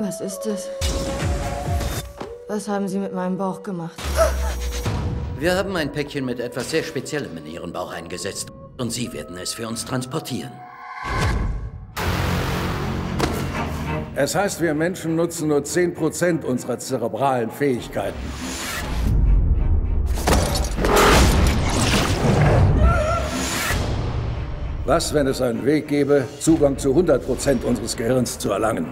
Was ist es? Was haben Sie mit meinem Bauch gemacht? Wir haben ein Päckchen mit etwas sehr Speziellem in Ihren Bauch eingesetzt. Und Sie werden es für uns transportieren. Es heißt, wir Menschen nutzen nur 10% unserer zerebralen Fähigkeiten. Was, wenn es einen Weg gäbe, Zugang zu 100% unseres Gehirns zu erlangen?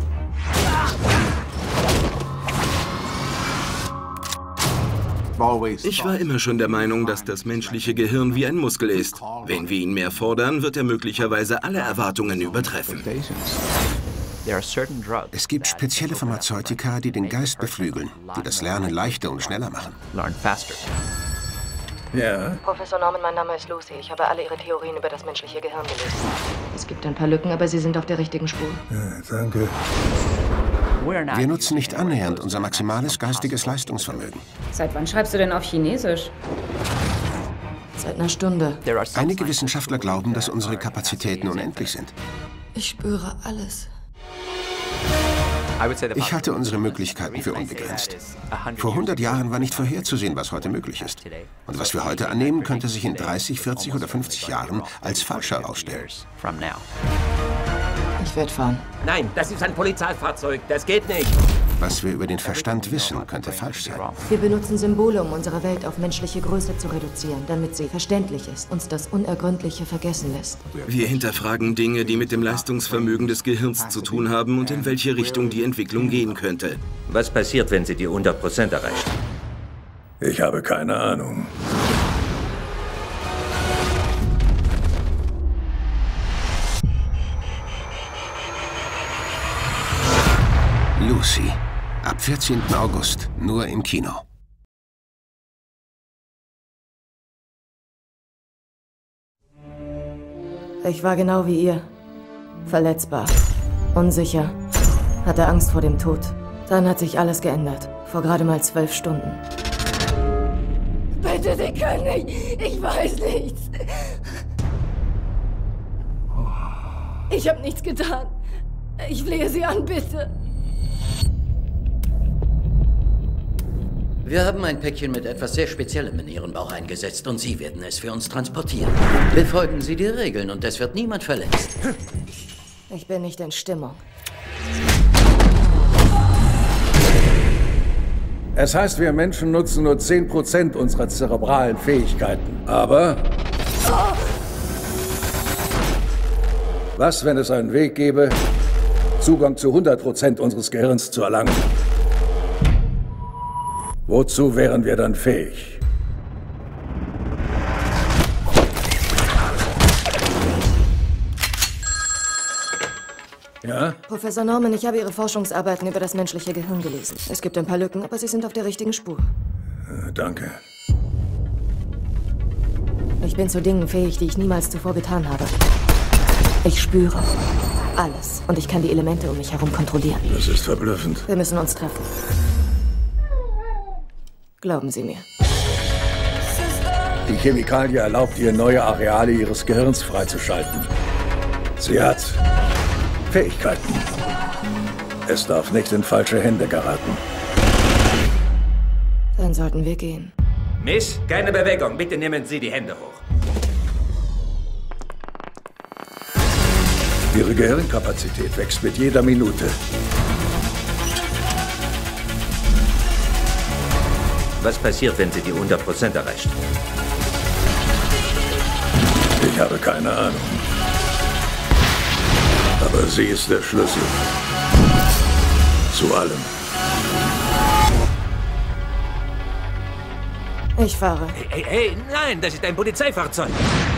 Ich war immer schon der Meinung, dass das menschliche Gehirn wie ein Muskel ist. Wenn wir ihn mehr fordern, wird er möglicherweise alle Erwartungen übertreffen. Es gibt spezielle Pharmazeutika, die den Geist beflügeln, die das Lernen leichter und schneller machen. Ja? Professor Norman, mein Name ist Lucy. Ich habe alle Ihre Theorien über das menschliche Gehirn gelesen. Es gibt ein paar Lücken, aber Sie sind auf der richtigen Spur. Ja, danke. Wir nutzen nicht annähernd unser maximales geistiges Leistungsvermögen. Seit wann schreibst du denn auf Chinesisch? Seit einer Stunde. Einige Wissenschaftler glauben, dass unsere Kapazitäten unendlich sind. Ich spüre alles. Ich halte unsere Möglichkeiten für unbegrenzt. Vor 100 Jahren war nicht vorherzusehen, was heute möglich ist. Und was wir heute annehmen, könnte sich in 30, 40 oder 50 Jahren als falsch herausstellen. Ich werde fahren. Nein, das ist ein Polizeifahrzeug. Das geht nicht. Was wir über den Verstand wissen, könnte falsch sein. Wir benutzen Symbole, um unsere Welt auf menschliche Größe zu reduzieren, damit sie verständlich ist, uns das Unergründliche vergessen lässt. Wir hinterfragen Dinge, die mit dem Leistungsvermögen des Gehirns zu tun haben und in welche Richtung die Entwicklung gehen könnte. Was passiert, wenn Sie die 100% erreicht? Ich habe keine Ahnung. Lucy. Ab 14. August. Nur im Kino. Ich war genau wie ihr. Verletzbar. Unsicher. Hatte Angst vor dem Tod. Dann hat sich alles geändert. Vor gerade mal 12 Stunden. Bitte, Sie können nicht. Ich weiß nichts. Ich habe nichts getan. Ich flehe Sie an, bitte. Wir haben ein Päckchen mit etwas sehr Speziellem in Ihren Bauch eingesetzt und Sie werden es für uns transportieren. Befolgen Sie die Regeln und es wird niemand verletzt. Ich bin nicht in Stimmung. Es heißt, wir Menschen nutzen nur 10% unserer zerebralen Fähigkeiten. Aber... Was, wenn es einen Weg gäbe, Zugang zu 100% unseres Gehirns zu erlangen? Wozu wären wir dann fähig? Ja? Professor Norman, ich habe Ihre Forschungsarbeiten über das menschliche Gehirn gelesen. Es gibt ein paar Lücken, aber Sie sind auf der richtigen Spur. Danke. Ich bin zu Dingen fähig, die ich niemals zuvor getan habe. Ich spüre alles und ich kann die Elemente um mich herum kontrollieren. Das ist verblüffend. Wir müssen uns treffen. Glauben Sie mir. Die Chemikalie erlaubt ihr, neue Areale ihres Gehirns freizuschalten. Sie hat Fähigkeiten. Es darf nicht in falsche Hände geraten. Dann sollten wir gehen. Miss, keine Bewegung. Bitte nehmen Sie die Hände hoch. Ihre Gehirnkapazität wächst mit jeder Minute. Was passiert, wenn Sie die 100% erreichen? Ich habe keine Ahnung. Aber sie ist der Schlüssel zu allem. Ich fahre. Hey, nein, das ist ein Polizeifahrzeug.